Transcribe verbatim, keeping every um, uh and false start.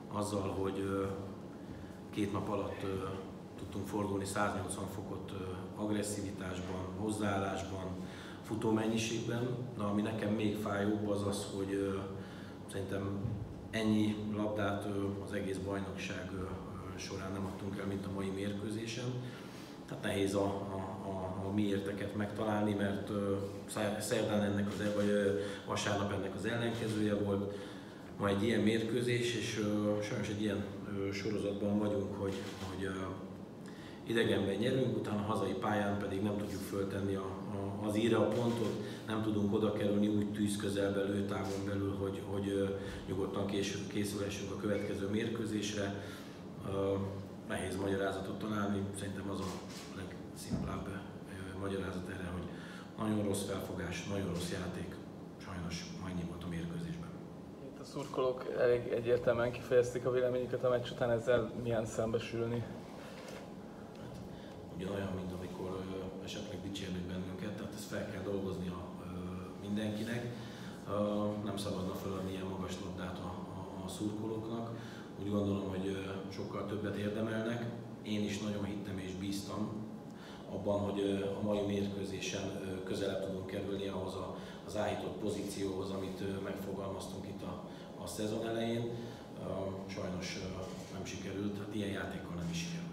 azzal, hogy két nap alatt tudtunk fordulni száznyolcvan fokot agresszivitásban, hozzáállásban, futómennyiségben, de ami nekem még fájóbb az az, hogy szerintem ennyi labdát az egész bajnokság során nem adtunk el, mint a mai mérkőzésen. Tehát nehéz a, a, a, a miérteket megtalálni, mert szerdán ennek az, vagy vasárnap ennek az ellenkezője volt. Ma egy ilyen mérkőzés, és sajnos egy ilyen sorozatban vagyunk, hogy, hogy idegenben nyerünk, utána a hazai pályán pedig nem tudjuk föltenni a, a, az íre a pontot, nem tudunk oda kerülni úgy tűz közelbe, lőtávon belül, hogy, hogy nyugodtan készülhessünk a következő mérkőzésre. Nehéz magyarázatot találni, szerintem az a legszimplább magyarázat erre, hogy nagyon rossz felfogás, nagyon rossz játék, sajnos annyi volt a mérkőzésben. Itt a szurkolók elég egyértelműen kifejezték a véleményüket a meccs után, ezzel milyen szembesülni? Ugyanolyan, mint amikor ö, esetleg dicsérnek bennünket, tehát ezt fel kell dolgozni a, ö, mindenkinek. Ö, nem szabadna feladni ilyen magas labdát a, a, a szurkolóknak. Úgy gondolom, hogy ö, sokkal többet érdemelnek. Én is nagyon hittem és bíztam abban, hogy ö, a mai mérkőzésen ö, közelebb tudunk kerülni ahhoz a, az állított pozícióhoz, amit ö, megfogalmaztunk itt a, a szezon elején. Ö, sajnos ö, nem sikerült, hát ilyen játékkal nem is sikerült.